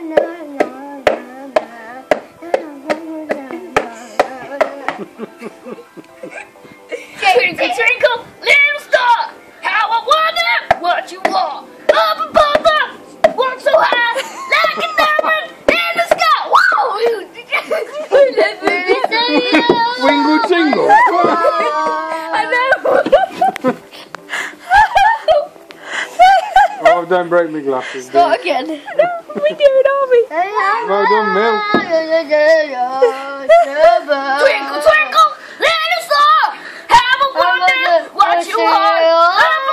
Twinkle, twinkle, little star, how I wonder what you are. Up above the world so high, like a diamond in the sky. Whoa! Wingle jingle. I know. Oh, don't break me glasses. Start again. No, we do it, are we? Well done, Mill. Twinkle, twinkle, little star, how I wonder what you are.